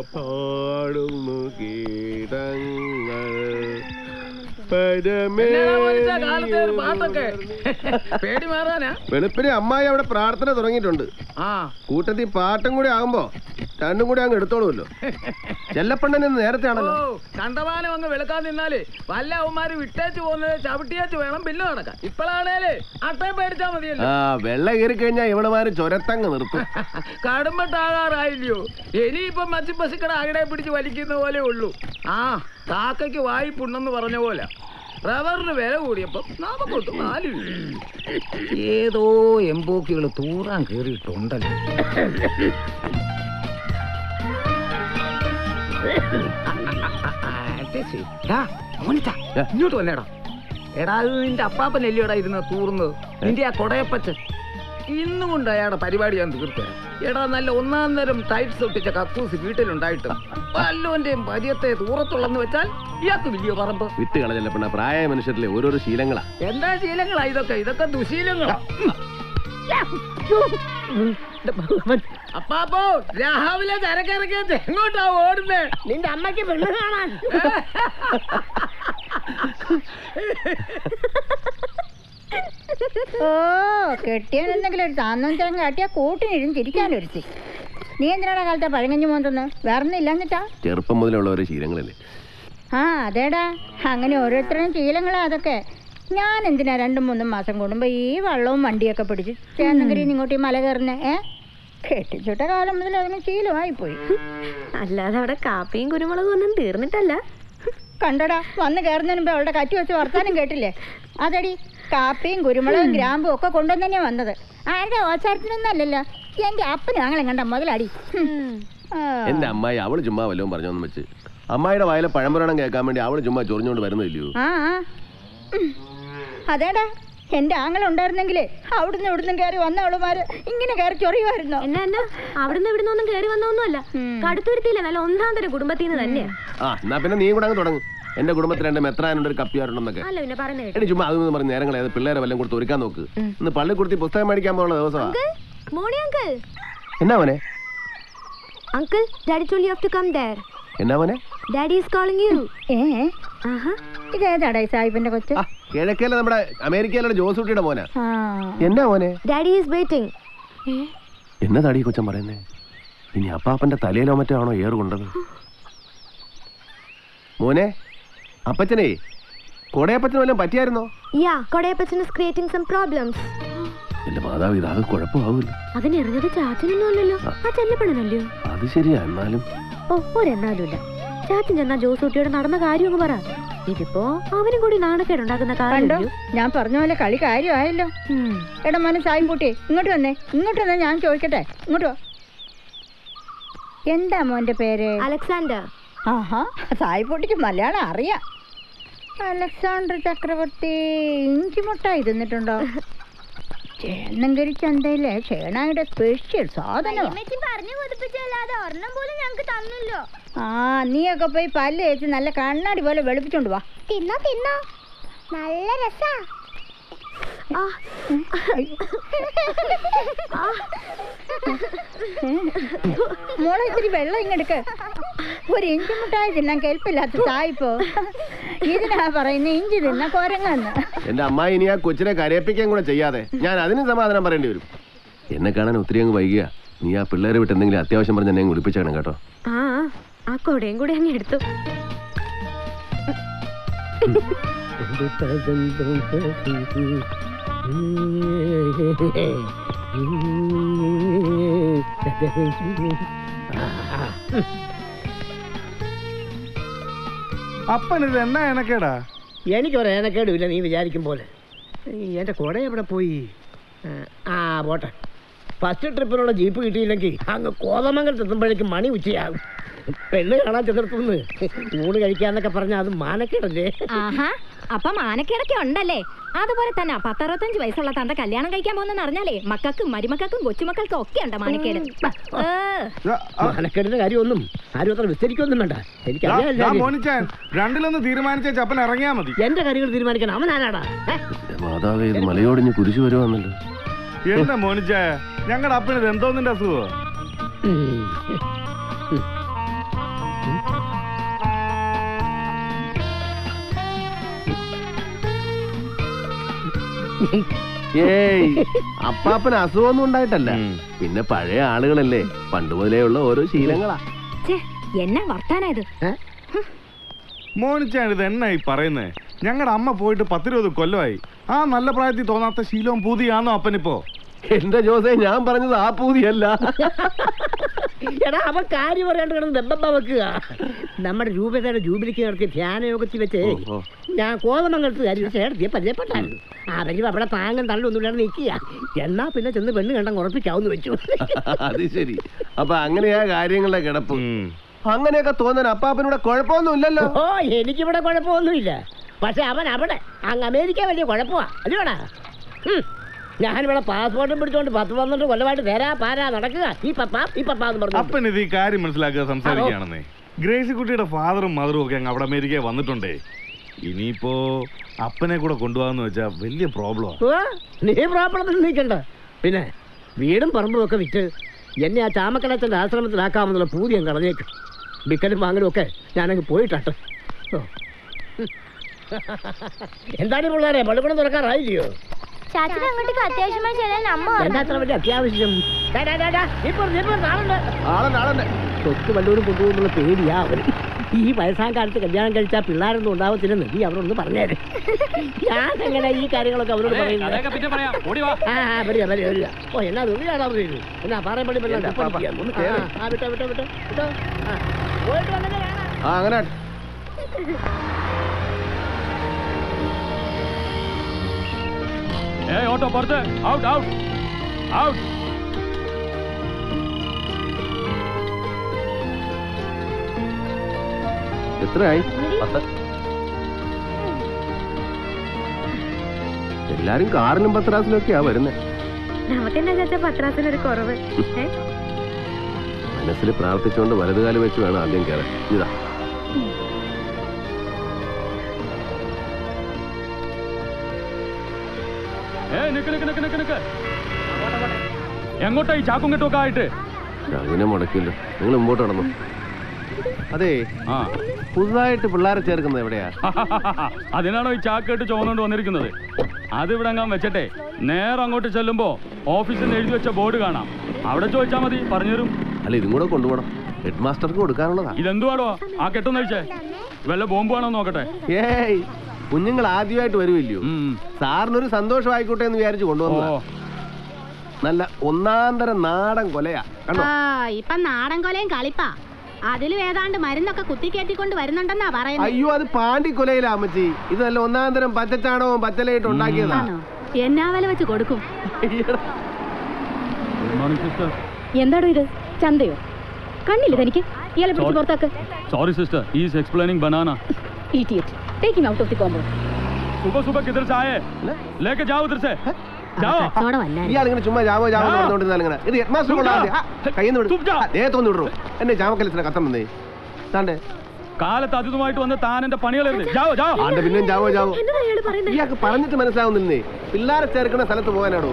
പാടുന്നു കീടങ്ങൾ വെളുപ്പിന് അമ്മായി അവിടെ പ്രാർത്ഥന തുടങ്ങിയിട്ടുണ്ട്. കൂട്ടത്തിൽ പാട്ടും കൂടി ആകുമ്പോ രണ്ടും കൂടി അങ്ങ് എടുത്തോളൂല്ലോ. ചെല്ലപ്പണ്ണന് നേരത്തെ ആണല്ലോ. കണ്ടമാനം അങ്ങ് വെളുക്കാൻ നിന്നാല് വല്ല അവന്മാര് വിട്ടേച്ച് പോകുന്നത് ചവിട്ടിയേച്ച് വേണം ബില്ല് നടക്കാൻ. ഇപ്പോഴാണേല് അട്ടയെ പേടിച്ചാ മതിയല്ലോ. വെള്ള കയറി കഴിഞ്ഞാൽ ഇവളുമാര് ചൊരത്തങ്ങ് നിർത്തും. കടുമ്പട്ടാകാറായില്ലയോ? ഇനിയിപ്പം മച്ചിപ്പസിക്കട അകടെ പിടിച്ച് വലിക്കുന്ന പോലെ ഉള്ളൂ. കാക്കയ്ക്ക് വായ്പുണ്ടെന്ന് പറഞ്ഞ പോലെ റബ്ബറിന് വില കൂടിയപ്പോ നമുക്കൊട്ട് 4 ഏതോ എംബോക്കികൾ തൂറാൻ കേറിയിട്ടുണ്ടല്ലോ. ഇങ്ങോട്ട് വന്നേടാ. എടാ നിന്റെ അപ്പാപ്പനല്ലിയോടാ ഇരുന്ന് തൂർന്നത്. നിന്റെ ആ കൊടയപ്പച്ചൻ ഇന്നും കൊണ്ട് അയാളുടെ പരിപാടി ഞാൻ തീർത്തരാം. എടാ നല്ല 1-ാം തരം ടൈറ്റ്സ് ഒട്ടിച്ച കക്കൂസ് വീട്ടിലുണ്ടായിട്ട് വല്ലോന്റെയും പരിയത്തെ ദൂരത്തുള്ളെന്ന് വെച്ചാൽ ഇയാൾക്ക് വലിയ പറമ്പ്. വിട്ട് കളഞ്ഞല്ല പെണ്ണ. പ്രായ മനുഷ്യരിലെ ഓരോരോ ശീലങ്ങളാ. എന്താ ശീലങ്ങളാ ഇതൊക്കെ ദുശീലങ്ങളാ. അപ്പാപ്പോ രാവിലെ ചരക്കിറക്കിയത് എങ്ങോട്ടാ ഓടുന്നേ? നിന്റെ അമ്മയ്ക്ക് പെണ്ണ് കാണാൻ. ഓ കെട്ടിയാനെന്തെങ്കിലും ഒരു താന്നും തരം കാട്ടിയാ കൂട്ടിനിരുന്ന് ചിരിക്കാനൊരുത്തി. നീ എന്തിനാടാ കാലത്തെ പഴങ്ങഞ്ഞു പോകുന്നത്? വേറൊന്നും ഇല്ലാഞ്ഞിട്ടാ? ചെറുപ്പം മുതലുള്ള ഓരോ ശീലങ്ങളല്ലേ. അതേടാ, അങ്ങനെ ഓരോരുത്തരും ശീലങ്ങളാ അതൊക്കെ. ഞാൻ എന്തിനാ 2-3 മാസം കൂടുമ്പോ ഈ വള്ളവും വണ്ടിയൊക്കെ പിടിച്ച് ചേന്നകരിന്ന് ഇങ്ങോട്ട് ഈ മല കയറുന്നേ? കെട്ടിച്ചിട്ട കാലം മുതൽ അതിന് ശീലമായി പോയി. അല്ലാതെ അവിടെ കാപ്പിയും കുരുമുളകും ഒന്നും തീർന്നിട്ടല്ല. കണ്ടടാ, വന്ന് കയറുന്നതിന് മുമ്പ് അവളുടെ കറ്റി വെച്ച് വർത്താനം കേട്ടില്ലേ? അതടി, കാപ്പിയും കുരുമുളകും ഗ്രാമ്പും ഒക്കെ കൊണ്ടുവന്ന് തന്നെയാ വന്നത്. ആരുടെ ഓച്ചാരത്തിനൊന്നും അല്ലല്ലോ. എന്റെ അപ്പനും ഞങ്ങളെ കണ്ട മുതലാടി. എന്റെ അമ്മായി അവള് ചുമ്മാ വല്ലതും പറഞ്ഞോന്ന് വെച്ച് അമ്മായിയുടെ വായിലെ പഴംപുരാണം കേൾക്കാൻ വേണ്ടി അവള് ചുമ്മാ ചൊറിഞ്ഞോണ്ട് വരുന്നില്ലയോ? അതേടാ, എന്റെ ആങ്ങളുണ്ടായിരുന്നെങ്കിലേ അവിടുന്ന് ഇവിടുന്ന് കയറി വന്ന അവളുമാര് ഇങ്ങനെ കയറി ചൊറിയുമായിരുന്നോ? എന്നാ അവിടുന്ന് ഇവിടുന്നൊന്നും കയറി വന്നൊന്നുമല്ല. കടുത്തുരുത്തിയില്ല, നല്ല 1-ാം തരം കുടുംബത്തിൽ നിന്ന് തന്നെയാ. എന്നാ പിന്നെ നീ കൂടെ അങ്ങ് തുടങ്ങും. എന്റെ കുടുംബത്തിൽ 2 മെത്രാനുണ്ട്, ഒരു കപ്പിയാരുണ്ടെന്നൊക്കെ. എടി ചുമ്മാ അതൊന്നും പറഞ്ഞ് നേരങ്ങളെ പിള്ളേരെ വല്ലതും കൊടുത്ത് ഒരുക്കാൻ നോക്ക്. ഇന്ന് പള്ളിക്കുടുത്തി പുസ്തകം മേടിക്കാൻ പോകുന്ന ദിവസമാ. എന്നാ മോനെ? Uncle, Daddy told you have to come there. എന്നാ മോനെ? Daddy is calling you. ഇതേതാടാ സാഹിബിന്റെ കൊച്ചു? കിഴക്കേലെ നമ്മുടെ അമേരിക്കയിലുള്ള ജോസൂട്ടിയുടെ മോനാ. എന്നാ മോനെ? Daddy is waiting. എന്നതാടി കൊച്ചൻ പറയുന്നേ? ഇനി അപ്പാപ്പന്റെ തലയിലോ മറ്റോ ആണോ ഏറ് കൊണ്ടത്? മോനെ, അപ്പച്ചനെ കൊടയപ്പച്ചന് വല്ലതും പറ്റിയായിരുന്നോ? Yeah, Kottayam is creating some problems. എന്റെ മാതാവ് ഇതാകെ കുഴപ്പമാവില്ല. അതിനെറിഞ്ഞത് ചാച്ചനൊന്നും അല്ലല്ലോ, ആ ചെല്ലപ്പണനല്ലോ. അത് ശരിയാ. എന്നാലും ഒരെന്നാലുമില്ല. ചാച്ചൻ ചെന്നാ ജോസൂട്ടിയോട് നടന്ന കാര്യം ഒന്ന് പറ. ഇതിപ്പോ അവനും കൂടി നാണക്കേടുണ്ടാക്കുന്ന കാര്യം. ഞാൻ പറഞ്ഞ പോലെ കളി കാര്യമായല്ലോ. എടാ മോനെ സായിൻകുട്ടി, ഇങ്ങോട്ട് വന്നേ. ഞാൻ ചോദിക്കട്ടെ, ഇങ്ങോട്ട് വാ. എന്താ മോന്റെ പേര്? അലക്സാണ്ടർ. സായിൻകുട്ടിക്ക് മലയാളം അറിയാം. അലക്സാണ്ടർ ചക്രവർത്തി ഇഞ്ചിമുട്ടായി തിന്നിട്ടുണ്ടോ? ചേന്നങ്കരി ചന്തയിലെ ചേണായുടെ സ്പെഷ്യൽ സാധനം. നീയൊക്കെ പോയി പല്ല് വെച്ച് നല്ല കണ്ണാടി പോലെ വെളുപ്പിച്ചോണ്ട് വാ. തിന്നോ തിന്നോ, നല്ല രസാ. മോളെ ഇത്തിരി വെള്ളം ഇങ്ങെടുക്ക്. ഒരു ഇഞ്ചി മുട്ടായി തിന്നാൻ കേൾപ്പില്ലാത്ത സായിപ്പോ. ഇതിനാ പറയുന്ന ഇഞ്ചി തിന്ന കൊരങ്ങന്ന്. എന്റെ അമ്മായി ഇനി ആ കൊച്ചിനെ കരയിപ്പിക്കാൻ കൂടെ ചെയ്യാതെ ഞാൻ അതിന് സമാധാനം പറയേണ്ടി വരും. എന്നെ കാണാൻ ഒത്തിരി അങ്ങ് വൈകിയ. നീ ആ പിള്ളേരെ വിട്ട് എന്തെങ്കിലും അത്യാവശ്യം പറഞ്ഞ് എന്നെ കുളിപ്പിച്ചേക്കണം കേട്ടോ. ആ കൊടയും കൂടെ അങ്ങ് എടുത്തു. അപ്പനിത് എന്നാ എനക്കേടാ? എനിക്കൊരു ഏനക്കേടുമില്ല നീ വിചാരിക്കും പോലെ. എൻ്റെ കുട എവിടെ പോയി? പോട്ടെ. ഫസ്റ്റ് ട്രിപ്പിനുള്ള ജീപ്പ് കിട്ടിയില്ലെങ്കിൽ അങ്ങ് കോതമംഗലത്ത് എത്തുമ്പോഴേക്കും മണി ഉച്ചയാകും. പെണ്ണ് കാണാൻ ചെറുത്തുനിന്ന് ഊണ് കഴിക്കാന്നൊക്കെ പറഞ്ഞാൽ അത് മാനക്കേടല്ലേ? അപ്പൊ മാനക്കേടൊക്കെ ഉണ്ടല്ലേ? അതുപോലെ തന്നെ 10-65 വയസ്സുള്ള തന്റെ കല്യാണം കഴിക്കാൻ പോകുന്നെന്ന് അറിഞ്ഞാലേ മക്കൾക്കും മരുമക്കൾക്കും കൊച്ചുമക്കൾക്കും ഒക്കെ ഉണ്ട് മാനക്കേട്. മാനക്കേടിന്റെ കാര്യമൊന്നും ആരും അത്ര വിസ്തരിക്കൊന്നും വേണ്ട. എനിക്ക് മോനിച്ചാൻ രണ്ടിലൊന്ന് തീരുമാനിച്ച ചപ്പൻ ഇറങ്ങിയാ മതി. എന്റെ കാര്യങ്ങൾ തീരുമാനിക്കാൻ അവൻ ആരാടാ? മലയോടിഞ്ഞ് കുരിശു വരുവാന്നല്ലോ. എന്താ മോനിച്ചായ, ഞങ്ങളുടെ അപ്പനിത് എന്തോന്നിന്റെ അസുഖോ? ഏയ് അപ്പാപ്പന് അസുഖമൊന്നും ഉണ്ടായിട്ടല്ല. പിന്നെ പഴയ ആളുകളല്ലേ, പണ്ട് മുതലേ ഉള്ള ഓരോ ശീലങ്ങളാ. എന്നാ വർത്താനായത്? മോനിച്ചാൻ ഇത് എന്നായി പറയുന്നേ? ഞങ്ങളുടെ അമ്മ പോയിട്ട് 10-20 കൊല്ലമായി. ആ നല്ല പ്രായത്തിൽ തോന്നാത്ത ശീലവും പൂതിയാണോ അപ്പനിപ്പോ? എന്റെ ജോസേ, ഞാൻ പറഞ്ഞത് ആ പൂതിയല്ല. എടാ അവൻ കാര്യം പറയാണ്ട് കിടന്ന് ദബ്ബ വെക്കുക. നമ്മുടെ രൂപതയുടെ ജൂബിലിക്ക് നടത്തിയ ധ്യാനയോഗത്തിൽ വെച്ച് ഞാൻ കോതമംഗലത്ത് കാര്യം ചേർത്തിയെ പരിചയപ്പെട്ടായിരുന്നു. അവരും അവിടെ താങ്ങും തള്ളൊന്നുമില്ലാണ്ട് നിൽക്കുക. എന്നാ പിന്നെ ചെന്ന് പെണ്ണ് കണ്ടം ഉറപ്പിക്കാവുന്ന വെച്ചു. അത് ശരി. അപ്പൊ അങ്ങനെയാ കാര്യങ്ങളുടെ കിടപ്പ്. അങ്ങനെയൊക്കെ തോന്നാൻ അപ്പാപ്പനൂടെ കുഴപ്പമൊന്നും ഇല്ലല്ലോ. ഓ എനിക്കിവിടെ കുഴപ്പമൊന്നുമില്ല. പക്ഷെ അവൻ അവിടെ അങ്ങ് അമേരിക്ക വലിയ കുഴപ്പമാ അല്ലയോടാ. ഞാനിവിടെ പാസ്പോർട്ടും പിടിച്ചോണ്ട് 10-12 കൊല്ലമായിട്ട് തരാ പാരാ നടക്കുക. ഈ പപ്പാ എന്ന് പറഞ്ഞു. അപ്പൻ ഇത് ഈ കാര്യം മനസ്സിലാക്കുക സംസാരിക്കുകയാണെന്നേ. ഗ്രേസി കുട്ടിയുടെ ഫാദറും മദറും ഒക്കെ അങ്ങ് അവിടെ അമേരിക്ക വന്നിട്ടുണ്ടേ. ഇനിയിപ്പോ അപ്പനെ കൂടെ കൊണ്ടുപോകാന്ന് വെച്ചാ വലിയ പ്രോബ്ലം. നീ പ്രോബ്ലത്തിൽ നിൽക്കണ്ട. പിന്നെ വീടും പറമ്പും ഒക്കെ വിറ്റ് എന്നെ ആ ചാമക്കലച്ചൻ്റെ ആശ്രമത്തിലാക്കാമെന്നുള്ള പൂതി ഞാൻ കളഞ്ഞേക്കും. വിക്കലും വാങ്ങലും ഒക്കെ ഞാനങ്ങ് പോയിട്ടാട്ടെ. എന്താണ് പിള്ളേരെ പള്ളിക്കൂടം തുറക്കാറായില്ലയോ? എന്താ വലിയ അത്യാവശ്യം? സ്വത്ത് വല്ലവരും കൊണ്ടുപോകുന്നുള്ള പേടിയാ അവര്. ഈ വയസ്സാം കാലത്ത് കല്യാണം കഴിച്ചാൽ പിള്ളേരൊന്നും ഉണ്ടാവത്തില്ലെന്ന് നീ അവരൊന്ന് പറഞ്ഞേരെ. ഞാൻ എങ്ങനെ ഈ കാര്യങ്ങളൊക്കെ അവരോട് പറയുന്നത്? ഓ എന്നാ തുണിയാണോ പറയുന്നത്? എന്നാ പാറയപ്പള്ളി പോയിട്ട് അങ്ങനെ ഓട്ടോ പുറത്ത് ഔട്ട് ഔട്ട് ഔട്ട്. എത്രയായി? 10. എല്ലാരും കാറിലും പത്രാസിലും ഒക്കെയാ വരുന്നത്. മനസ്സിൽ പ്രാർത്ഥിച്ചുകൊണ്ട് വലതുകാലം വെച്ച് വേണം ആദ്യം കയറാൻ. ഇതാ എങ്ങോട്ടാ ഈ ചാക്കും കെട്ടൊക്കെ ആയിട്ട്? അങ്ങനെ മുടക്കില്ല, നിങ്ങൾ മുമ്പോട്ട് നടന്നു. അതെ, പുതുതായിട്ട് പിള്ളേരെ ചേർക്കുന്നത് എവിടെയാ? അതിനാണോ ഈ ചാക്കേട്ട് ചോന്നുകൊണ്ട് വന്നിരിക്കുന്നത്? അതിവിടെ അങ്ങാൻ വെച്ചട്ടെ. നേരെ അങ്ങോട്ട് ചെല്ലുമ്പോ ഓഫീസിൽ നിന്ന് എഴുതി വെച്ച ബോർഡ് കാണാം. അവിടെ ചോദിച്ചാൽ മതി, പറഞ്ഞുതരും. അല്ല, ഇതും കൂടെ കൊണ്ടുപോകണം, ഹെഡ് മാസ്റ്റർക്ക് കൊടുക്കാനുള്ളതാ. ഇതെന്തുവാടോ ആ കെട്ടൊന്ന് കഴിച്ചേ? വല്ല ബോംബ് ആണോ നോക്കട്ടെ. ഏയ്, കുഞ്ഞുങ്ങൾ ആദ്യമായിട്ട് വരുമല്ലയോ, സാറിനൊരു സന്തോഷമായിക്കോട്ടെ എന്ന് വിചാരിച്ചു കൊണ്ടുവന്നോ. നല്ല ഒന്നാന്തരം നാടൻ കൊലയാ. ഇപ്പൊ നാടൻ കൊലയും കളിപ്പാ. അതിലും ഏതാണ്ട് മരുന്നൊക്കെ കുത്തിക്കേറ്റിക്കൊണ്ട് വരുന്നുണ്ടെന്നാ പറയുന്നത്. അയ്യോ, അത് പാണ്ടിക്കൊലയിലാ അമ്മച്ചി. ഇത് നല്ല ഒന്നാന്തരം പച്ചച്ചാണകവും പച്ചലയിട്ട് ഉണ്ടാക്കിയതാ. എന്നാ വില വെച്ച് കൊടുക്കും? എന്താടോ ഇത്, ചന്തയോ? കണ്ണില്ല തനിക്ക്? ഇയാളെ പിടിച്ച് പുറത്താക്ക്. Sorry sister, he is explaining banana. Idiot. Take him out of the compound. सुबह सुबह किधर से आए? लेके जाओ उधर से. जाओ. ഇയാളിങ്ങനെ ചുമ്മാ ജാവോ ജാവോ പറഞ്ഞോണ്ടിരുന്നാലിങ്ങനെ ഇത് ഹെഡ് മാസ്റ്റർ കൊള്ളാതെ കയ്യിൽ നിന്ന് ദേഹത്തൊന്നും വിടൂ. എന്നെ ജാമക്കലത്തിന് കത്തം വന്നേ താണ്ടേ കാലത്ത് അതിഥുമായിട്ട് വന്ന് താൻ എന്റെ പണികളായിരുന്നു. Joao Joao. ആണ്ട് പിന്നെയും ജാവോ ജാവോ. ഇയാൾക്ക് പറഞ്ഞിട്ട് മനസ്സിലാവുന്നില്ലേ? പിള്ളേരെ ചേർക്കുന്ന സ്ഥലത്ത് പോകാനാണോ?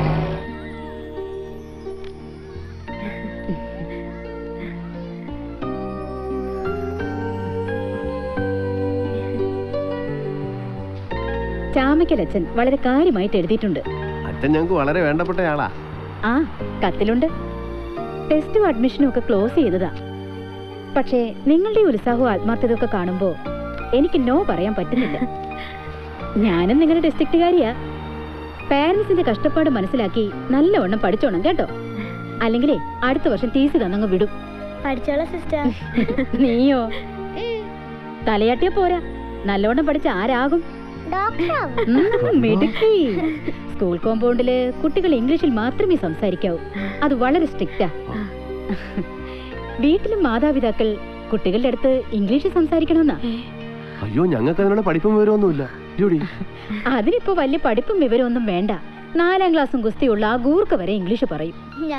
ചാമക്കലച്ഛൻ വളരെ കാര്യമായിട്ട് എഴുതിയിട്ടുണ്ട്. അച്ഛൻ ഞങ്ങൾക്ക് വളരെ വേണ്ടപ്പെട്ടയാളാ. ആ കത്തിലുണ്ട്. ടെസ്റ്റും അഡ്മിഷനും ഒക്കെ ക്ലോസ് ചെയ്തതാ. പക്ഷേ നിങ്ങളുടെ ഉത്സാഹവും ആത്മാർത്ഥതയും ഒക്കെ കാണുമ്പോ എനിക്ക് നോ പറയാൻ പറ്റുന്നില്ല. ഞാനും നിങ്ങളുടെ ഡിസ്ട്രിക്റ്റുകാരിയാ. പാരന്റ്സിന്റെ കഷ്ടപ്പാട് മനസ്സിലാക്കി നല്ലവണ്ണം പഠിച്ചോണം കേട്ടോ. അല്ലെങ്കിലേ അടുത്ത വർഷം തീസി തന്നങ്ങ് വിടും. പഠിച്ചോളാം സിസ്റ്റർ. നീയോ? തലയാട്ടിയ പോരാ, നല്ലവണ്ണം പഠിച്ച ആരാകും? മിടുക്കി. സ്കൂൾ കോമ്പൗണ്ടില് കുട്ടികൾ ഇംഗ്ലീഷിൽ മാത്രമേ സംസാരിക്കാവൂ. അത് വളരെ സ്ട്രിക്റ്റാ. വീട്ടിലും മാതാപിതാക്കൾ കുട്ടികളുടെ അടുത്ത് ഇംഗ്ലീഷിൽ സംസാരിക്കണമെന്നാ. അയ്യോ, ഞങ്ങൾക്ക് അതിനുള്ള പഠിപ്പും വിവരമൊന്നുമില്ല. അതിനിപ്പോ വലിയ പഠിപ്പും വിവരമൊന്നും വേണ്ട. 4ാം ക്ലാസ്സും ഗുസ്തിയുള്ള ആ ഗൂർക്ക വരെ ഇംഗ്ലീഷ് പറയും.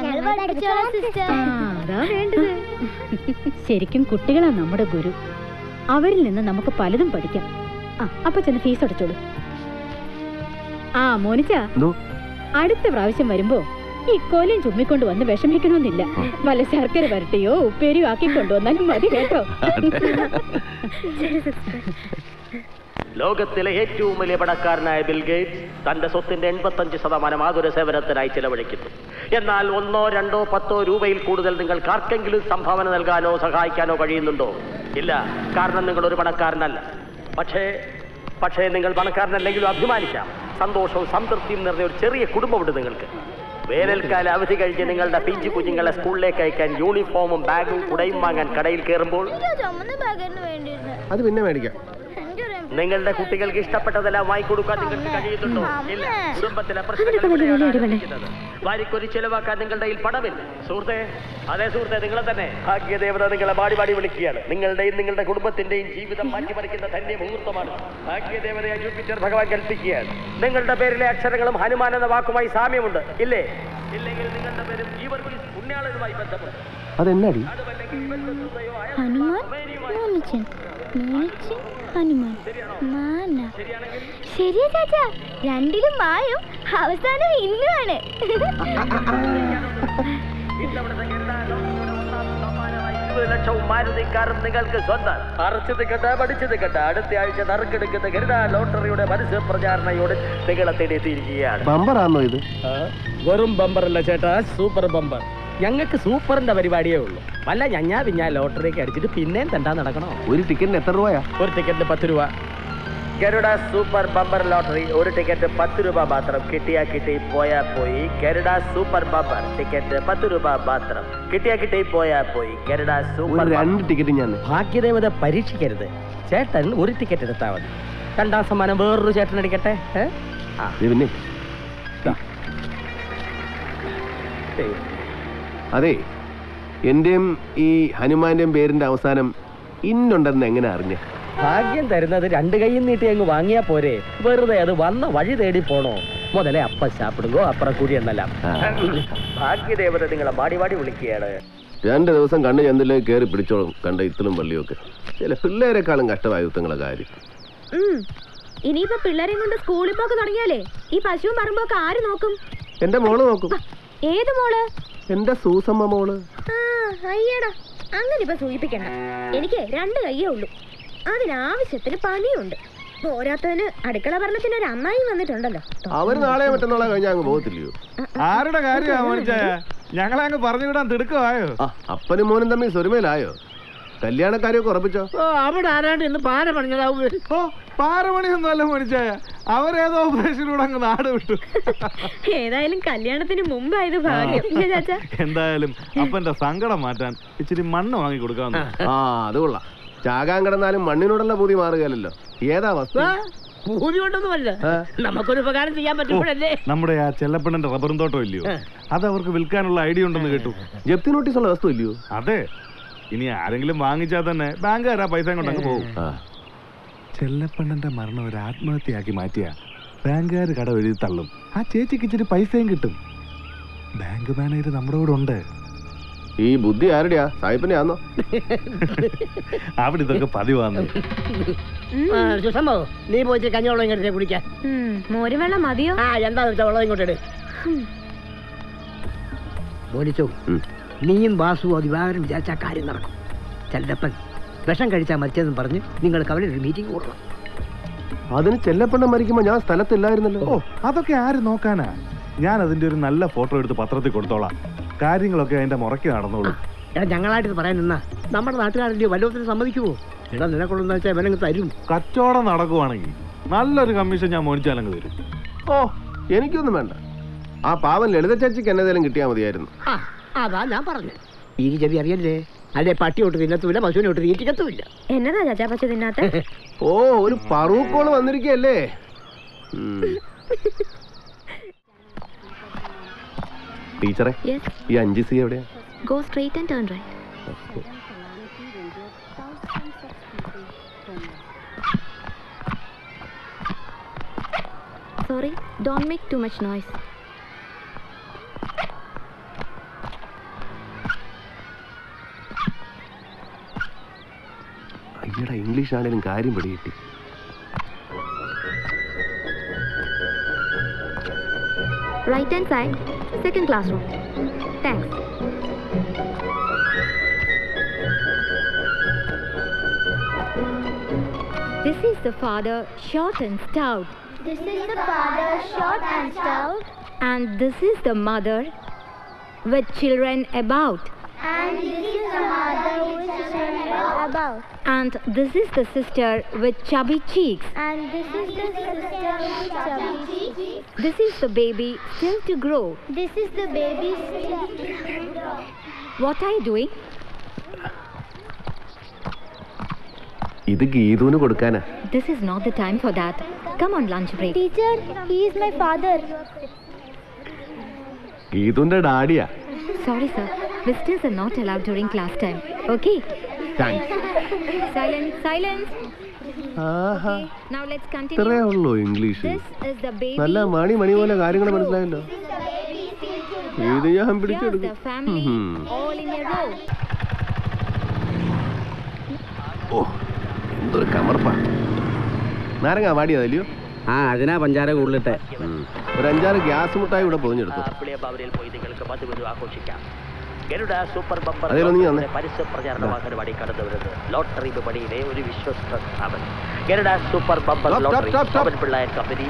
അതാ വേണ്ടത്. ശരിക്കും കുട്ടികളാ നമ്മുടെ ഗുരു. അവരിൽ നിന്ന് നമുക്ക് പലതും പഠിക്കാം. അപ്പൊ ചെന്ന് ഫീസ് അടച്ചോളൂ. ആ മോനിച്ച, അടുത്ത പ്രാവശ്യം വരുമ്പോ ഈ കൊലയും ചുമ്മിക്കൊണ്ട് വന്ന് വിഷമിക്കണമെന്നില്ല. വല്ല ശർക്കര വരട്ടിയോ ഉപ്പേരിയോ ആക്കി കൊണ്ടുവന്നാലും മതി കേട്ടോ. ലോകത്തിലെ ഏറ്റവും വലിയ പണക്കാരനായ ബിൽ ഗേറ്റ്സ് തന്റെ സ്വത്തിന്റെ 85% ആതുര സേവനത്തിനായി ചെലവഴിക്കുന്നു. എന്നാൽ 1, 2, 10 രൂപയിൽ കൂടുതൽ നിങ്ങൾക്ക് ആർക്കെങ്കിലും സംഭാവന നൽകാനോ സഹായിക്കാനോ കഴിയുന്നുണ്ടോ? ഇല്ല, കാരണം നിങ്ങൾ ഒരു പണക്കാരനല്ല. പക്ഷേ നിങ്ങൾ പണക്കാരനല്ലെങ്കിലും അഭിമാനിക്കാം. സന്തോഷവും സംതൃപ്തിയും നിറഞ്ഞ ഒരു ചെറിയ കുടുംബമുണ്ട് നിങ്ങൾക്ക്. വേനൽക്കാല അവധി കഴിഞ്ഞ് നിങ്ങളുടെ പിഞ്ചു കുഞ്ഞുങ്ങളെ സ്കൂളിലേക്ക് അയക്കാൻ യൂണിഫോമും ബാഗും കുടയും വാങ്ങാൻ കടയിൽ കയറുമ്പോൾ അത് പിന്നെ മേടിക്കാം. നിങ്ങളുടെ കുട്ടികൾക്ക് ഇഷ്ടപ്പെട്ടതെല്ലാം വാങ്ങിക്കൊടുക്കാൻ നിങ്ങൾക്ക് കഴിയുന്നുണ്ടോ? ഇല്ല. കുടുംബത്തിലെ പ്രശ്നങ്ങൾ വാരിക്കൊരു ചെലവാക്കാൻ നിങ്ങളുടെ കയ്യിൽ പണമില്ല. സുഹൃത്തെ, അതേ സുഹൃത്തെ, നിങ്ങളെ തന്നെ ഭാഗ്യദേവത നിങ്ങളെ പാടി വിളിക്കുകയാണ്. നിങ്ങളുടെയും നിങ്ങളുടെ കുടുംബത്തിന്റെയും ജീവിതം മാറ്റിമറിക്കുന്ന ധന്യ മുഹൂർത്തമാണ്. ഭാഗ്യദേവതയെ ജൂപ്പിറ്റർ ഭഗവാൻ കൽപ്പിക്കുകയാണ്. നിങ്ങളുടെ പേരിലെ അക്ഷരങ്ങളും ഹനുമാൻ എന്ന വാക്കുമായി സാമ്യമുണ്ട്, ഇല്ലേ? ഇല്ലെങ്കിൽ നിങ്ങളുടെ പേരും ജീവർഗീസ് പുണ്യാളനുമായി ബന്ധമുണ്ട്. അതെന്നാടി? ശരിയാ ചാച്ചാ, രണ്ടിലും മായും അവസാനം ഇന്നുമാണ്. ലക്ഷവും മാരുതിക്കാരും നിങ്ങൾക്ക് സ്വന്തം. അറച്ചത് കേട്ട പഠിച്ചത് കേട്ട അടുത്ത ആഴ്ച നറുക്കെടുക്കുന്ന കരുതാ ലോട്ടറിയുടെ പരസ്യ പ്രചാരണയോട് നിങ്ങളെ തേടിയെത്തിയിരിക്കുകയാണ്. ബമ്പറാണോ ഇത്? വെറും ബമ്പറല്ല ചേട്ടാ, സൂപ്പർ ബമ്പർ. ഞങ്ങൾക്ക് സൂപ്പറിന്റെ പരിപാടിയേ ഉള്ളൂ. വല്ല ഞഞ്ഞാ ലോട്ടറിയൊക്കെ അടിച്ചിട്ട് പിന്നെയും തണ്ടാ നടക്കണോ? ഒരു ടിക്കറ്റിന് എത്ര രൂപയാ? ഒരു ടിക്കറ്റിന് 10 രൂപ. ഗരുഡ സൂപ്പർ ബമ്പർ ലോട്ടറി ഒരു ടിക്കറ്റ് 10 രൂപ മാത്രം. കിട്ടിയാ കിട്ടി, പോയാ പോയി. ഗരുഡ സൂപ്പർ ബമ്പർ ടിക്കറ്റ് 10 രൂപ മാത്രം. കിട്ടിയാ കിട്ടി, പോയാ പോയി. ഗരുഡ സൂപ്പർ 2 ടിക്കറ്റ് ഞാൻ. ഭാഗ്യദേവത പരീക്ഷിക്കരുത്. ചേട്ടൻ ഒരു ടിക്കറ്റ് എടുത്താൽ മതി. 2ാം സമ്മാനം വേറൊരു ചേട്ടൻ അടിക്കട്ടെ. പിന്നെ അതെ, എന്റെയും ഈ ഹനുമാന്റെയും പേരിന്റെ അവസാനം ഇന്നുണ്ടെന്ന് എങ്ങനെ അറിഞ്ഞ? ഭാഗ്യം തരുന്നത് 2 കൈയും നീട്ടി അങ്ങ് വാങ്ങിയാ പോരെ? വെറുതെ അത് വന്ന വഴി തേടി പോണോ? മുതലേ അപ്പ ചാപ്പിടുകോ അപ്പുറം കൂടി എന്നല്ല. ഭാഗ്യദേവത നിങ്ങളെ മാടി വിളിക്കുകയാണ്. 2 ദിവസം കണ്ണ് ചന്തിലേക്ക് കയറി പിടിച്ചോളും. കണ്ട ഇത്തലും പള്ളിയൊക്കെ ചില പിള്ളേരെക്കാളും കഷ്ടമായ യുദ്ധങ്ങളെ കാര്യം. ഇനിയിപ്പോ പിള്ളേരെ കൊണ്ട് സ്കൂളിൽ പോക്ക് തുടങ്ങിയാലേ ഈ പശുവും പറമ്പൊക്കെ ആര് നോക്കും? എന്റെ മോള് നോക്കും. ഏത് മോള്? എന്റെ സൂസമ്മ മോള്. അയ്യടാ, അങ്ങനെ ഇപ്പൊ സൂചിപ്പിക്കണ്ട. എനിക്ക് 2 കയ്യേ ഉള്ളൂ. അതിനാവശ്യത്തിന് പണിയുണ്ട്. പോരാത്തതിന് അടുക്കള ഭരണത്തിന് ഒരു അമ്മായി വന്നിട്ടുണ്ടല്ലോ. അവര് നാളെ മറ്റന്നാളെ കഴിഞ്ഞാൽ അങ്ങ് പോകത്തില്ലയോ? ആരുടെ കാര്യമാണ്? ഞങ്ങളെ അങ്ങ് പറഞ്ഞു വിടാൻ തിടുക്കമായോ? അപ്പനും മോനും തമ്മിൽ സ്വരുമയിലായോ? കല്യാണക്കാരെയൊക്കെ ഉറപ്പിച്ചോ? അവിടെ ആരാണ്ട് ഇന്ന് പാര പണിഞ്ഞതാവും. പാരമണിയൊന്നും അല്ല മോനിച്ചായ, അവരേതോ ഓപ്പറേഷനിലൂടെ അങ്ങ് നാട് വിട്ടു. ഏതായാലും കല്യാണത്തിന് മുമ്പായത് ഭാഗ്യം. എന്തായാലും അപ്പന്റെ സങ്കടം മാറ്റാൻ ഇച്ചിരി മണ്ണ് വാങ്ങി കൊടുക്കാന്ന്. അത് കൊള്ളാം. ചാകാൻ കിടന്നാലും മണ്ണിനോടുള്ള പൂതി മാറുകയല്ലോ. ഏതാ വസ്തു? പൂതി കൊണ്ടൊന്നുമല്ല, നമുക്കൊരു ഉപകാരം ചെയ്യാൻ പറ്റുമ്പോഴല്ലേ. നമ്മുടെ ആ ചെല്ലപ്പണ്ണന്റെ റബ്ബറും തോട്ടം ഇല്ലയോ, അത് അവർക്ക് വിൽക്കാനുള്ള ഐഡിയ ഉണ്ടെന്ന് കേട്ടു. ജപ്തി നോട്ടീസുള്ള വസ്തു ഇല്ലയോ? അതെ. ഇനി ആരെങ്കിലും വാങ്ങിച്ചാൽ തന്നെ ബാങ്കുകാരാ പൈസ കൊണ്ടങ്ങ് പോകും. ചെല്ലപ്പണ്ണന്റെ മരണം ഒരു ആത്മഹത്യയാക്കി മാറ്റിയ ബാങ്കുകാർ കട എഴുതി തള്ളും. ആ ചേച്ചിക്ക് ഇച്ചിരി പൈസയും കിട്ടും. ബാങ്ക് മാനേജർ നമ്മുടെ കൂടെ ഉണ്ട്. ഈ ബുദ്ധി ആരുടെയാ? സാഹിബിന്റെ ആണോ? അവിടെ ഇതൊക്കെ പതിവാന്ന്. നീ പോയിട്ട് കഞ്ഞവെള്ളം ഇങ്ങോട്ടേ കുടിക്കാൻ. മോര് വെള്ളം മതിയോ? എന്താന്ന് വെച്ചാ വെള്ളം ഇങ്ങോട്ടേ. മോനിച്ചോ, നീയും വാസുവും ദിവാകരൻ വിചാരിച്ച കാര്യം നടക്കും. ചെല്ലപ്പൻ വിഷം കഴിച്ചാൽ മരിച്ചതെന്ന് പറഞ്ഞ് നിങ്ങൾക്ക് അവിടെ ഒരു മീറ്റിംഗ് കൂടണം. അതിന് ചെല്ലപ്പണ്ണം മരിക്കുമ്പോ ഞാൻ സ്ഥലത്തില്ലായിരുന്നല്ലോ. അതൊക്കെ ആര് നോക്കാനാ? ഞാൻ അതിന്റെ ഒരു നല്ല ഫോട്ടോ എടുത്ത് പത്രത്തിൽ കൊടുത്തോളാം. കാര്യങ്ങളൊക്കെ അതിന്റെ മുറയ്ക്ക് നടന്നോളൂ. ഞങ്ങളായിട്ട് പറയാൻ നിന്നാ നമ്മുടെ നാട്ടുകാരുടെ വല്ലവത്തിന് സമ്മതിക്കുമോ? എടാ, നിനക്കൊള്ളെന്ന് വെച്ചാൽ ഇവനങ്ങ് തരും. കച്ചവടം നടക്കുവാണെങ്കിൽ നല്ലൊരു കമ്മീഷൻ ഞാൻ മോനിച്ചാലങ്ങ് തരും. എനിക്കൊന്നും വേണ്ട. ആ പാവൻ ലളിത ചേച്ചിക്ക് എന്നതേലും കിട്ടിയാൽ മതിയായിരുന്നു. അതാ ഞാൻ പറഞ്ഞു. ഈ ചെവി അറിയല്ലേ? അല്ലെ പട്ടി ഒട്ട് തിന്നത്തുമില്ല, പശുവിനെ ഒട്ട് തീറ്റിക്കത്തുമില്ല. എന്നതാ ചാച്ചാ പശു തിന്നാത്ത? ഒരു പറൂക്കോള് വന്നിരിക്കല്ലേ. ടീച്ചറെ, ഈ 5C എവിടെയാ? Go straight and turn right. Sorry, don't make too much noise. അയ്യടാ, ഇംഗ്ലീഷ് ആണേലും കാര്യം പിടികിട്ടി. Right hand side, second classroom. Thanks. This is the father, short and stout. This is the father, short and stout. And this is the mother with children about. And this is the mother with children about. And this is the sister with chubby cheeks. And this is the sister with chubby cheeks. This is the baby still to grow. This is the baby still to grow. What are you doing? ഇത് ഗീതുവിന് കൊടുക്കാനാ. This is not the time for that. Come on lunch break. Teacher, he is my father. ഗീതുവിന്റെ ഡാഡിയാ. Sorry sir, visitors are not allowed during class time. Okay? Thanks. Silence. Aaha, Now let's ഇത്രേ continue. ഉള്ളൂ English. This is the baby. നല്ല മണി പോലെ കാര്യങ്ങൾ മനസ്സിലായല്ലോ. ഇത് ഞാൻ Here's പിടിച്ചെടുക്കും. the family, all in a row. ഓ, എന്തൊരു കമർപ്പാ. നാരങ്ങ വാടിയതല്ലയോ? ആ, അതിനാ പഞ്ചാര കൂടുതലിട്ടെ. ഒരു 5-6 ഗ്യാസ് മുട്ടായി ഇവിടെ പൊതിഞ്ഞെടുത്തു. പോയി നിങ്ങൾക്ക് മധുവിധു ആഘോഷിക്കാം. ഗരുഡ സൂപ്പർ ബമ്പർ പരസ്യ പ്രചാരണ പരിപാടി കടന്നു വരുന്നത് ലോട്ടറി വിപണിയിലെ ഒരു വിശ്വസ്ത സ്ഥാപനം. ഗരുഡ സൂപ്പർ ബമ്പർ ലോട്ടറി പിള്ളേർ കമ്പനി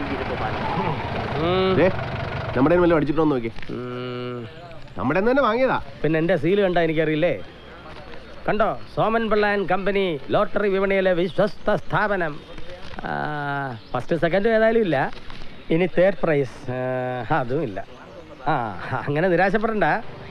നമ്മുടെ വല്ല അടിച്ചിട്ടോ നോക്കി. നമ്മുടെ തന്നെ വാങ്ങിയതാ. പിന്നെ എന്റെ സീല് കണ്ടാ എനിക്കറിയില്ലേ? കണ്ടോ, Soman Pillai and company, lottery വിപണിയിലെ വിശ്വസ്ത സ്ഥാപനം. ഫസ്റ്റ് സെക്കൻഡ് ഏതായാലും ഇല്ല, ഇനി തേർഡ് പ്രൈസ് അതും ഇല്ല. അങ്ങനെ നിരാശപ്പെടണ്ട.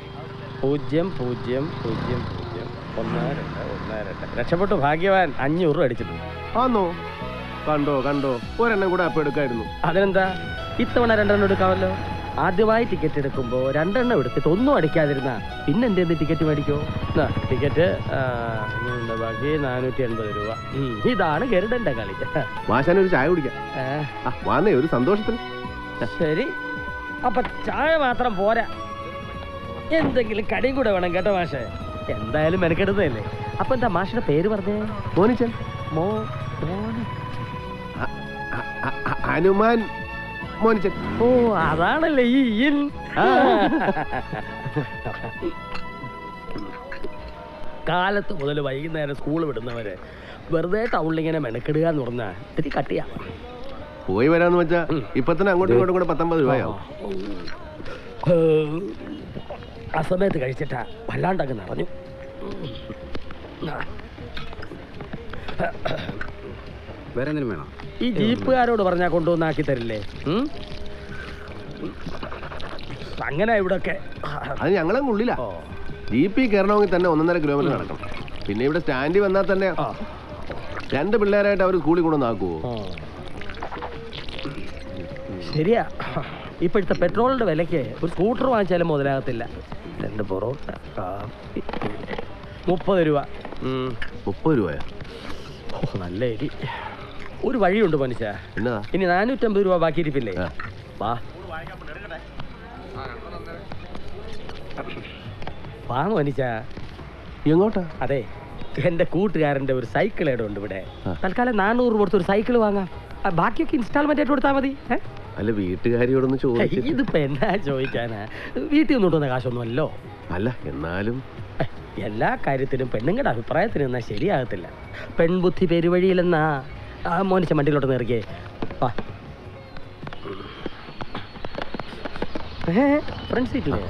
0001212 രക്ഷപ്പെട്ടു. ഭാഗ്യവാൻ 500 രൂപ അടിച്ചിട്ടുണ്ട്. ആന്നോ? കണ്ടോ ഒരെണ്ണം കൂടെ അപ്പൊ എടുക്കായിരുന്നു. അതിനെന്താ, ഇത്തവണ 2 എണ്ണം എടുക്കാമല്ലോ. ആദ്യമായി ടിക്കറ്റ് എടുക്കുമ്പോൾ 2 എണ്ണം എടുത്തിട്ട് ഒന്നും അടിക്കാതിരുന്ന പിന്നെ എന്തെങ്കിലും ടിക്കറ്റ് മേടിക്കോ? ടിക്കറ്റ് ബാക്കി 480 രൂപ. ഇതാണ് ഗരുഡന്റെ കളി. മാഷാനെ ഒരു ചായ കുടിക്കാം. വാന്നേ, ഒരു സന്തോഷത്തിന്. ശരി, അപ്പൊ ചായ മാത്രം പോരാ, എന്തെങ്കിലും കടിയും കൂടെ വേണം കേട്ടോ മാഷെ. എന്തായാലും മെനക്കെടുത്തതല്ലേ. അപ്പൊ എന്താ മാഷിന്റെ പേര് പറഞ്ഞേ? മോനിച്ചൻ. ഹനുമാൻ മോനിച്ചൻ. ഓ, അതാണല്ലേ ഈ ഇൻ. കാലത്ത് മുതൽ വൈകുന്നേരം സ്കൂൾ വിടുന്നവര് വെറുതെ ടൗണിലിങ്ങനെ മെനക്കെടുക എന്ന് പറഞ്ഞാൽ ഇത്തിരി കട്ടിയാ. പോയി വരാന്ന് വെച്ചാ ഇപ്പൊ തന്നെ അങ്ങോട്ടും ഇങ്ങോട്ടും കൂടെ 19 രൂപയാവും. ആ സമയത്ത് കഴിച്ചിട്ടാ വല്ലാണ്ടങ്ങ് നിറഞ്ഞു. വേറെ എന്തെങ്കിലും വേണം? ഈ ജീപ്പുകാരോട് പറഞ്ഞാൽ കൊണ്ടുവന്നാക്കി തരില്ലേ? അങ്ങനെ ഇവിടൊക്കെ അത് ഞങ്ങളങ്ങ് ഉള്ളിലാ. ജീപ്പിൽ കയറണമെങ്കിൽ തന്നെ 1.5 കിലോമീറ്റർ നടക്കണം. പിന്നെ ഇവിടെ സ്റ്റാൻഡിൽ വന്നാൽ തന്നെ 2 പിള്ളേരായിട്ട് അവർ സ്കൂളിൽ കൊണ്ടുവന്നാക്കുവോ? ശരിയാ, ഇപ്പോഴത്തെ പെട്രോളിന്റെ വിലയ്ക്ക് ഒരു സ്കൂട്ടർ വാങ്ങിച്ചാലും മുതലാകത്തില്ല. 2 പൊറോട്ട, കാപ്പി, 30 രൂപ. 30 രൂപയാ? നല്ല എരി. ഒരു വഴിയുണ്ട് മനുഷ്യ. ഇനി 450 രൂപ ബാക്കി ഇരിപ്പില്ലേ? വാ മനുഷ്യ. എങ്ങോട്ടാ? അതെ, എന്റെ കൂട്ടുകാരന്റെ ഒരു സൈക്കിൾ ഉണ്ട് ഇവിടെ. തൽക്കാലം 400 രൂപ കൊടുത്ത് ഒരു സൈക്കിൾ വാങ്ങാം. ബാക്കിയൊക്കെ ഇൻസ്റ്റാൾമെന്റ് ആയിട്ട് കൊടുത്താൽ മതി. അല്ല, വീട്ടുകാരിയോടൊന്ന് ചോദിച്ചു. ഇതിപ്പോ എന്നാ ചോദിക്കാനാ? വീട്ടിൽ നിന്ന് കൊണ്ടുവന്ന കാശൊന്നുമല്ലോ. അല്ല, എന്നാലും എല്ലാ കാര്യത്തിനും പെണ്ണുങ്ങളുടെ അഭിപ്രായത്തിന് എന്നാ ശരിയാകത്തില്ല. പെൺബുദ്ധി പെരുവഴിയിലെന്നാ. മോനിച്ച വണ്ടിയിലോട്ട് നേറിക്കേ. ഫ്രണ്ട് സീറ്റില്ലേ?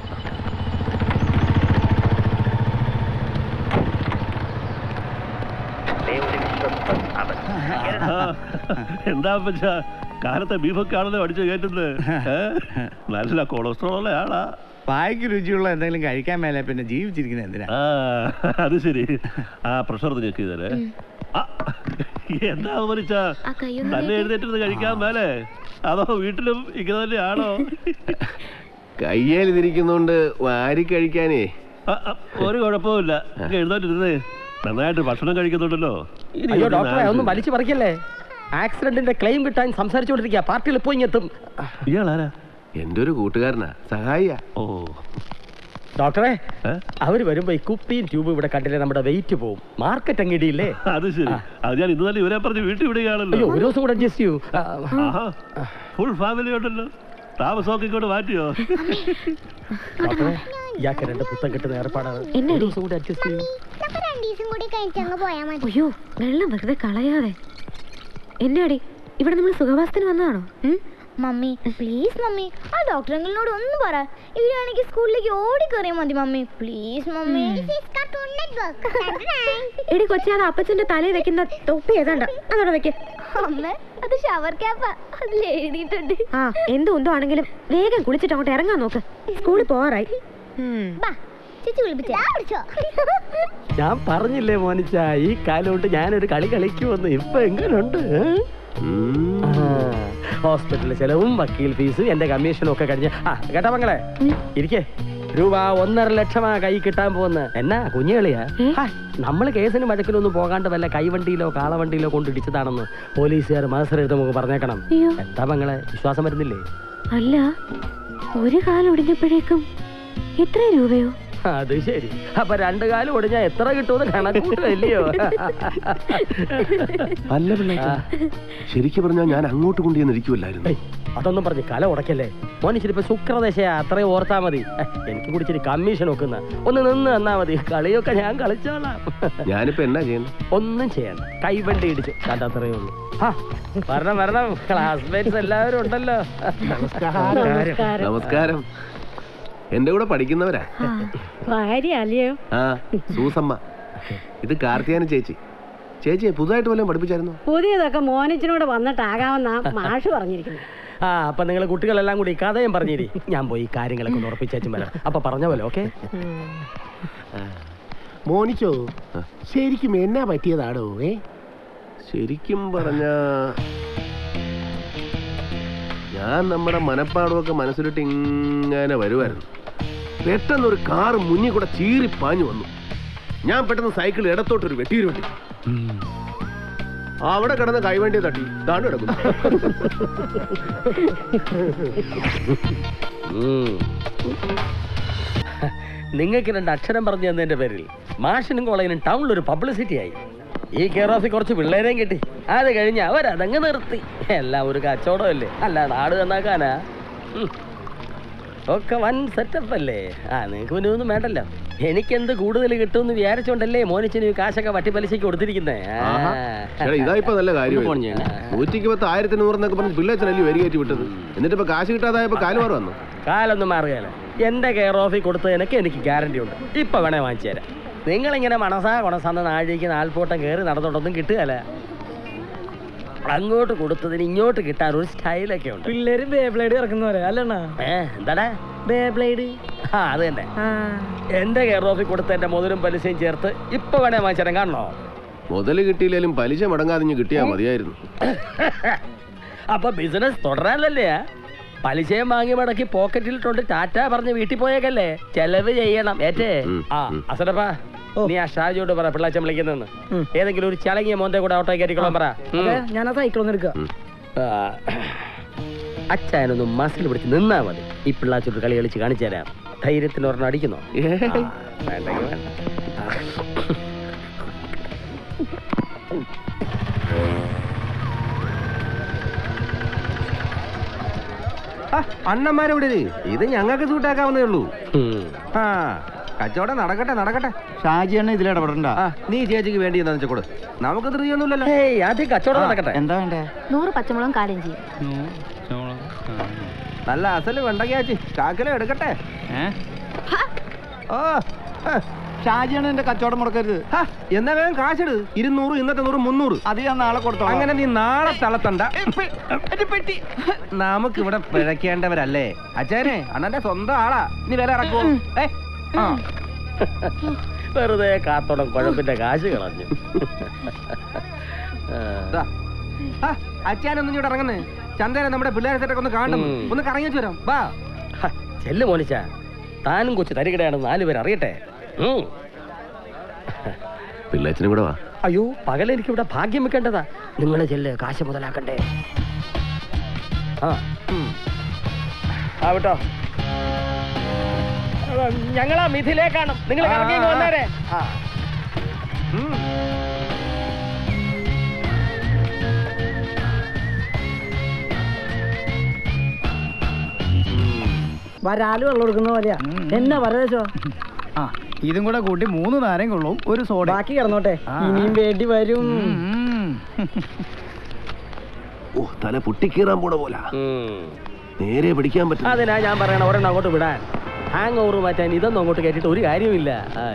എന്താ കാലത്തെ ബീഫൊക്കെ ആണല്ലോ അടിച്ചു കയറ്റുന്നത്. നല്ല കൊളസ്ട്രോൾ ഉള്ള ആളാ. പായ്ക്ക് രുചിയുള്ള എന്തെങ്കിലും കഴിക്കാൻ മേലെ പിന്നെ ജീവിച്ചിരിക്കുന്നത് എന്തിനാ? അത് ശരി. ആ പ്രഷർ ചെക്ക് ചെയ്തേ. എന്താ മരിച്ച തന്നെ എഴുന്നേറ്റ് കഴിക്കാൻ മേലെ? അതോ വീട്ടിലും ഇങ്ങനെ തന്നെയാണോ? കയ്യേൽ ഇതിരിക്കുന്നോണ്ട് വാരി കഴിക്കാനേ ഒരു കുഴപ്പമില്ല. എഴുന്നേറ്റിരുന്നേ, നന്നായിട്ട് ഭക്ഷണം കഴിക്കുന്നുണ്ടല്ലോ. അയ്യോ ഡോക്ടറെ, ഒന്നും വലിച്ചു പറിക്കല്ലേ. ആക്സിഡന്റിന്റെ ക്ലെയിം കിട്ടാൻ സംസാരിച്ചുകൊണ്ടിരിക്കുക. പാർട്ടിയിൽ പോയി എത്തും. ഇയാളാരാ? എന്റെ ഒരു കൂട്ടുകാരനാ, സഹായിയാ. ഓ ഡോക്ടറെ, അവര് വരുമ്പോ ഈ കുപ്പിയും ട്യൂബും ഇവിടെ കണ്ടില്ലേ നമ്മുടെ വെയിറ്റ് പോവും. മാർക്കറ്റ് അങ്ങിടിയില്ലേ? അത് ശരി. അത് ഞാൻ ഇന്ന് തന്നെ ഇവരെ പറഞ്ഞ് വീട്ടിൽ വിടുകയാണല്ലോ. ഒരു ദിവസം കൂടെ അഡ്ജസ്റ്റ് ചെയ്യൂ. ഫുൾ ഫാമിലി ഉണ്ടല്ലോ. താമസമൊക്കെ ഇങ്ങോട്ട് മാറ്റിയോ? ഡോക്ടറെ, ഇയാൾക്ക് 2 പുത്തം കിട്ടുന്ന ഏർപ്പാടാണ്. ഒരു ദിവസം കൂടെ അഡ്ജസ്റ്റ് ചെയ്യൂ. അയ്യോ, വെള്ളം വെറുതെ കളയാതെ. എന്നാടി ഇവിടെ നമ്മൾ സുഖവാസത്തിന് വന്നതാണോ? മമ്മി പ്ലീസ് മമ്മി, ആ ഡോക്ടർ അങ്കിളിനോട് ഒന്ന് പറ. ഇവരാണെങ്കിൽ സ്കൂളിലേക്ക് ഓടിക്കറിയാൻ മതി മമ്മി, പ്ലീസ് മമ്മി. എടി കൊച്ചി, അത് അപ്പച്ചന്റെ തലയിൽ വെക്കുന്ന തൊപ്പി ഏതാണ്ട അതോടെ വെക്ക. അമ്മ അത് ഷവർ ക്യാപ്പാ, അതിൽ എഴുതിയിട്ടുണ്ട്. ആ എന്തോ ആണെങ്കിലും വേഗം കുളിച്ചിട്ട് അങ്ങോട്ട് ഇറങ്ങാൻ നോക്ക്, സ്കൂളിൽ പോവാറായി. ഞാൻ പറഞ്ഞില്ലേ മോനിച്ച, ഈ കാലം കൊണ്ട് ഞാനൊരു കളി കളിക്കുമെന്ന്. ഇപ്പൊ എങ്ങനെയുണ്ട്? ഹോസ്പിറ്റലിലെ ചെലവും വക്കീൽ ഫീസും എന്റെ കമ്മീഷനും ഒക്കെ കഴിഞ്ഞ്. കേട്ടാ മങ്ങളെ, ഇരിക്കേ. രൂപ 1.5 ലക്ഷമാ കൈ കിട്ടാൻ പോകുന്ന. എന്നാ കുഞ്ഞുകളിയാ? നമ്മള് കേസിനും വഴക്കിലൊന്നും പോകാണ്ട് വല്ല കൈവണ്ടിയിലോ കാളവണ്ടിയിലോ കൊണ്ടിടിച്ചതാണെന്ന് പോലീസുകാർ മത്സരം നമുക്ക് പറഞ്ഞേക്കണം. എന്താ മങ്ങളെ, വിശ്വാസം വരുന്നില്ലേ? അല്ല, ഒരു കാലം ഒടിഞ്ഞപ്പോഴേക്കും എത്ര രൂപയോ? അത് ശരി. അപ്പൊ 2 കാലം ഒടിഞ്ഞാ എത്ര കിട്ടുമെന്ന് കണക്കൂട്ടല്ലയോ? അല്ല പിള്ളേ, ശരിക്കും പറഞ്ഞാൽ ഞാൻ അങ്ങോട്ട് കൊണ്ടുവന്നിരിക്കുമല്ലായിരുന്നു. അതൊന്നും പറഞ്ഞ് കല ഉടക്കല്ലേ മോനിച്ചിരിപ്പോ ശുക്രദശയാ, അത്രയും ഓർത്താ മതി. എനിക്ക് കൂടിച്ചിരി കമ്മീഷൻ നോക്കുന്ന ഒന്ന് നിന്ന് തന്നാ മതി. കളിയൊക്കെ ഞാൻ കളിച്ചോളാം. ഞാനിപ്പോ എന്നാ ചെയ്യുന്നു? ഒന്നും ചെയ്യണ്ട, കൈവണ്ടി ഇടിച്ചു അത്രയേ ഉള്ളൂ. വരണം വരണം, ക്ലാസ്മേറ്റ്സ് എല്ലാവരും ഉണ്ടല്ലോ. നമസ്കാരം. എന്റെ കൂടെ പഠിക്കുന്നവരാ. ആ സൂസമ്മ, ഇത് കാർത്തിയാനി ചേച്ചി. ചേച്ചിയെ പുതുതായിട്ട് വല്ലതും പഠിപ്പിച്ചായിരുന്നോ? പുതിയതൊക്കെ മോനിച്ചിനോട് വന്നിട്ടാകാമെന്നാ മാഷ് പറഞ്ഞിരിക്കുന്നു. അപ്പൊ നിങ്ങൾ കുട്ടികളെല്ലാം കൂടി കഥയും പറഞ്ഞിരി. ഞാൻ പോയി കാര്യങ്ങളൊക്കെ ഒന്ന് ഉറപ്പിച്ചേച്ചും വരാം. അപ്പൊ പറഞ്ഞ പോലെ ഓക്കെ. മോനിച്ചോ, ശരിക്കും എന്നാ പറ്റിയതാടോ? ശരിക്കും പറഞ്ഞ ഞാൻ നമ്മുടെ മനപ്പാടമൊക്കെ മനസ്സിലിട്ട് ഇങ്ങനെ വരുമായിരുന്നു. പെട്ടെന്നൊരു കാറ് മുന്നിൽ കൂടെ ചീറി പാഞ്ഞു വന്നു. ഞാൻ പെട്ടെന്ന് സൈക്കിൾ ഇടത്തോട്ടൊരു വെട്ടിയൊരു വെട്ടി. അവിടെ കിടന്ന് കൈവണ്ടി തട്ടി താണ്ട് കിടക്കുന്നു. നിങ്ങൾക്ക് 2 അക്ഷരം പറഞ്ഞു തന്നതിന്റെ പേരിൽ മാഷിനും കോളേജിനും ടൗണിലൊരു പബ്ലിസിറ്റി ആയി. ഈ കെയർ ഓഫിൽ കുറച്ച് പിള്ളേരെയും കിട്ടി. അത് കഴിഞ്ഞ് അവരതങ്ങ് നിർത്തി. എല്ലാം ഒരു കച്ചവടമല്ലേ, അല്ല നാട് നന്നാക്കാനാ. ഒക്കെ വൻ സെറ്റപ്പ് അല്ലേ. നിങ്ങൾക്ക് പിന്നെ ഒന്നും വേണ്ടല്ലോ. എനിക്കെന്ത് കൂടുതൽ കിട്ടുമെന്ന് വിചാരിച്ചോണ്ടല്ലേ മോനിച്ചിന് കാശൊക്കെ വട്ടിപ്പലിശയ്ക്ക് കൊടുത്തിരിക്കുന്നേ. ഇതായിപ്പോ നല്ല കാര്യം. 110 1100 എന്നൊക്കെ പറഞ്ഞ് പിള്ളേച്ചനല്ലേ വരികയറ്റി വിട്ടത്. എന്നിട്ട് ഇപ്പൊ കാശ് കിട്ടാതായപ്പോ കാല് മാറി വന്നു. കാലൊന്നും മാറുകയല്ല. എന്റെ കെയർ ഓഫിൽ കൊടുത്തതിനൊക്കെ എനിക്ക് ഗ്യാരണ്ടി ഉണ്ട്. ഇപ്പൊ വേണേ വാങ്ങിച്ചു തരാം. നിങ്ങളിങ്ങനെ കൊണസാന്ന് നാഴിക്ക് 4 പോട്ടം കയറി നടന്നോണ്ടൊന്നും കിട്ടുകയല്ല. അങ്ങോട്ട് കൊടുത്തതിന് ഇങ്ങോട്ട് കിട്ടാൻ ഒരു സ്റ്റൈലൊക്കെ ഉണ്ട്. പിള്ളേര് ബേബ്ലേഡ് ഇറക്കുന്നവരെ അല്ലണ്ണ. എന്താടാ ബേബ്ലേഡ്? അത് തന്നെ. എന്റെ കെയർ ഓഫിൽ കൊടുത്ത എന്റെ മുതലും പലിശയും ചേർത്ത് ഇപ്പൊ വേണേ വാങ്ങിച്ചാലും കാണണോ? മുതല് കിട്ടിയില്ലേലും പലിശ മുടങ്ങാതെ കിട്ടിയാ മതിയായിരുന്നു. അപ്പൊ ബിസിനസ് തുടരാനല്ലേ? പലിശയും വാങ്ങി മടക്കി പോക്കറ്റിലിട്ടുണ്ട് ടാറ്റ പറഞ്ഞ് വീട്ടിൽ പോയേക്കല്ലേ. ചെലവ് ചെയ്യണം ഏറ്റേ. അസരപ്പാ, നീ ആ ഷാജിയോട് പറ പിള്ളാച്ചൻ വിളിക്കുന്നെന്ന്. ഏതെങ്കിലും ഒരു ചളങ്ങിയ മോന്റെ കൂടെ ഓട്ടോ കയറ്റിക്കോളാൻ പറ. ഞാൻ ആ സൈക്കിൾ ഒന്ന് എടുക്കാം. അച്ഛനൊന്ന് മസിൽ പിടിച്ച് നിന്നാ മതി. ഈ പിള്ളാച്ചോട്ട് കളി കളിച്ച് കാണിച്ചു തരാം. ധൈര്യത്തിന് ഒരെണ്ണം അടിക്കുന്നോ? വേണ്ടെങ്കിൽ വേണ്ട. അണ്ണന്മാരെവിടെ? ഇത് ഞങ്ങൾക്ക് സൂട്ടാക്കാവുന്നേ ഉള്ളൂ. കച്ചവടം നടക്കട്ടെ നടക്കട്ടെ. ഷാജി അണ്ണ ഇതിൽ ഇടപെടണ്ട. നീ ചേച്ചിക്ക് വേണ്ടി എന്താ വെച്ചാൽ കൊടു. നമുക്ക് ധൃതിയൊന്നുമില്ലല്ലോ. കച്ചവടം നടക്കട്ടെ. എന്താ വേണ്ടേ? 100 പച്ചമുളകും കാലഞ്ചി. നല്ല അസല് വെണ്ടക്കാച്ചി കാക്കല എടുക്കട്ടെ. ഓ ഷാജിയാണ് എന്റെ കച്ചവടം മുടക്കരുത്. എന്നാ വേഗം കാശെടു. 200, ഇന്നത്തെ 100, 300. അത് ഞാൻ നാളെ കൊടുത്തോ. അങ്ങനെ നീ നാളെ തളത്തണ്ട. പെട്ടി നമുക്കിവിടെ പിഴക്കേണ്ടവരല്ലേ അച്ഛനെ. അണ്ണന്റെ സ്വന്തം ആളാ. നീ വില ഇറക്കുവോ? വെറുതെ കാത്തോളം കുഴപ്പിന്റെ കാശ് കളഞ്ഞു. അച്ഛനൊന്നും ഇവിടെ ഇറങ്ങുന്നേ. ചന്തേനെ നമ്മുടെ പിള്ളേരെ സെറ്റൊക്കെ ഒന്ന് കാണുന്നു. ഒന്ന് കറങ്ങി വെച്ച് വരാം. വാ ചെല്ലു മോനിച്ച. താനും കൊച്ചു തരികിടയാണെന്ന് 4 പേര് അറിയട്ടെ. പിള്ളേച്ചനും കൂടെ വാ. അയ്യോ, പകലെനിക്ക് ഇവിടെ ഭാഗ്യം വെക്കേണ്ടതാ. നിങ്ങളെ ചെല്ല്, കാശ് മുതലാക്കണ്ടേ. വിട്ടോ. ഞങ്ങളാ മിഥിലേക്കാണ്. നിങ്ങൾ കറങ്ങി വന്നേരെ. വരാല് വെള്ളം കൊടുക്കുന്ന പോലെയാ. എന്നാ പരദേശോ? ഇതും കൂടെ കൂട്ടി 3 നാരങ്ങ കൊള്ളും, ഒരു സോഡ. ബാക്കി കിടന്നോട്ടെ, ഇനിയും വേണ്ടി വരും. ഓ തല പൊട്ടിക്കീറാൻ പോണ പോലെ നേരെ പിടിക്കാൻ പറ്റും. അതിനാ ഞാൻ പറയണ ഒരെണ്ണം അങ്ങോട്ട് വിടാൻ. ഹാങ് ഓവർ മാറ്റാൻ ഇതൊന്നും അങ്ങോട്ട് കേട്ടിട്ട് ഒരു കാര്യമില്ല.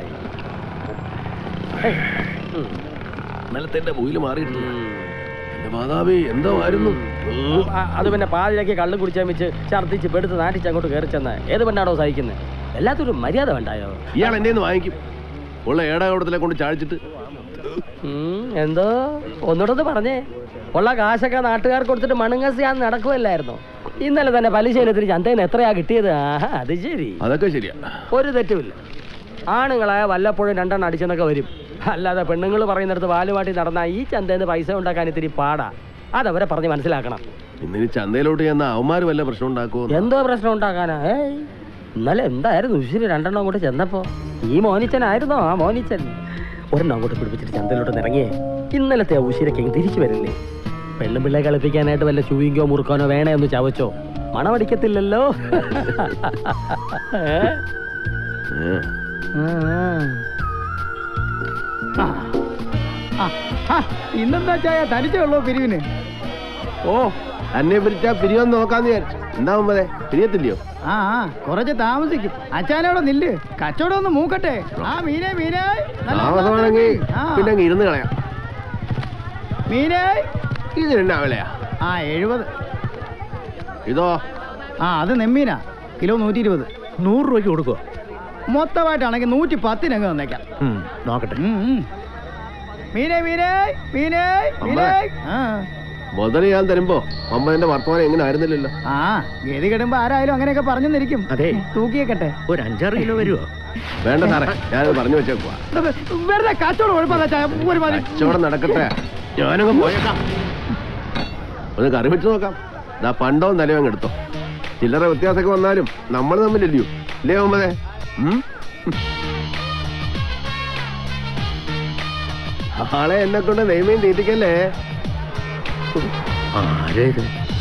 ഇന്നലത്തെ എന്റെ മുയില് മാറിയിട്ടില്ല. എന്റെ മാതാവേ എന്തോ ആയിരുന്നു. അത് പിന്നെ പാതിരാക്കി കള്ളു കുടിച്ചാൽ വെച്ച് ഛർദ്ദിച്ച് പെടുത്ത് നാട്ടിച്ച് അങ്ങോട്ട് കയറി ചെന്ന ഏത് പെണ്ണാണോ സഹിക്കുന്നത്? എല്ലാത്തൊരു മര്യാദ വേണ്ടായോ? ഇയാൾ എന്റെ വാങ്ങിക്കും. ഉള്ള ഏടാകൂടത്തിലെ കൊണ്ട് ചാഴിച്ചിട്ട് എന്തോ ഒന്നുകൂടെ പറഞ്ഞേ. ഉള്ള കാശൊക്കെ നാട്ടുകാർക്ക് കൊടുത്തിട്ട് മണുങ്ങസിയാന്ന് നടക്കുമല്ലായിരുന്നോ? ഇന്നലെ തന്നെ പലിശയിലെത്തിന് ചന്തയിൽ എത്രയാ കിട്ടിയത്? അത് ശരി, അതൊക്കെ ശരിയാ, ഒരു തെറ്റുമില്ല. ആണുങ്ങളായ വല്ലപ്പോഴും രണ്ടെണ്ണം അടിച്ചെന്നൊക്കെ വരും. അല്ലാതെ പെണ്ണുങ്ങൾ പറയുന്നിടത്ത് വാലുമാട്ടി നടന്നാൽ ഈ ചന്തയിൽ നിന്ന് പൈസ ഉണ്ടാക്കാൻ ഇത്തിരി പാടാ. അതവരെ പറഞ്ഞ് മനസ്സിലാക്കണം. ഇന്നിനി ചന്തയിലോട്ട് ചെന്ന അവന്മാര് വല്ല പ്രശ്നം ഉണ്ടാക്കുമോ? എന്തോ പ്രശ്നം ഉണ്ടാക്കാനാ? ഇന്നലെ എന്തായിരുന്നു ഉശിരി രണ്ടെണ്ണം അങ്ങോട്ട് ചെന്നപ്പോ? ഈ മോനിച്ചനായിരുന്നോ? ആ മോനിച്ചൻ ഒരെണ്ണം അങ്ങോട്ട് പിടിപ്പിച്ചിട്ട് ചന്തയിലോട്ട് ഇറങ്ങിയേ. ഇന്നലത്തെ ആ ഉശിരൊക്കെ തിരിച്ചു വരില്ലേ? പെണ്ണും പിള്ളേ കളിപ്പിക്കാനായിട്ട് വല്ല ചൂയിങ്കോ മുറുക്കാനോ വേണേ ഒന്ന് ചവച്ചോ? മണമടിക്കത്തില്ലല്ലോ. ഇന്നെന്താ ചായ തനിച്ചുള്ളൂ പിരിവിന്? ഓ എന്നെ പിരിച്ചാ പിരിവെന്ന് നോക്കാന്ന് വിചാരിച്ചു. എന്താ മമ്മതേ, പിരിയത്തില്ലയോ? ആ കുറച്ച് താമസിക്കും. അച്ഛനോടെ നില്ല്, കച്ചവടം ഒന്ന് മൂക്കട്ടെ. ആ മീനേ മീനേ, താമസമാണെങ്കിൽ പിന്നെ അങ്ങ് ഇരുന്ന് കളയാം. മീനേ ഇതിനെന്നാ വിലയാ? 70. ഇതോ? അത് നെമ്മീനാ, കിലോ 120. 100 രൂപയ്ക്ക് കൊടുക്കുക. മൊത്തമായിട്ടാണെങ്കിൽ 110 തന്നേക്കാം. നോക്കട്ടെ. മീനേ മീനേ മീനേ മീനേ. മുതൽ ഞാൻ തരുമ്പോ അമ്മന്റെ വർത്തമാനം എങ്ങനെ ആയിരുന്നില്ലല്ലോ. ഗതി കെടുമ്പോ ആരായാലും അങ്ങനെയൊക്കെ പറഞ്ഞിരിക്കും. അതെ, തൂക്കിയേക്കട്ടെ. ഒരു 5-6 കിലോ വരുമോ? വേണ്ട സാറേ, ഞാനത് പറഞ്ഞു വെച്ചേക്കുവാ. വെറുതെ കച്ചവടം കച്ചവടം നടക്കട്ടെ, ഞാനങ്ങ് പോയേക്കാം. ഒന്ന് കറി വെച്ച് നോക്കാം. ഇതാ പണ്ടോ നിലയോ അങ്ങ് എടുത്തോ. ചില്ലറ വ്യത്യാസമൊക്കെ വന്നാലും നമ്മൾ തമ്മിലില്ലയോ? ഇല്ലേ മമ്മതേ? ആളെ എന്നെ കൊണ്ട് നെയ്മീൻ തീറ്റിക്കല്ലേ. ആരേത്?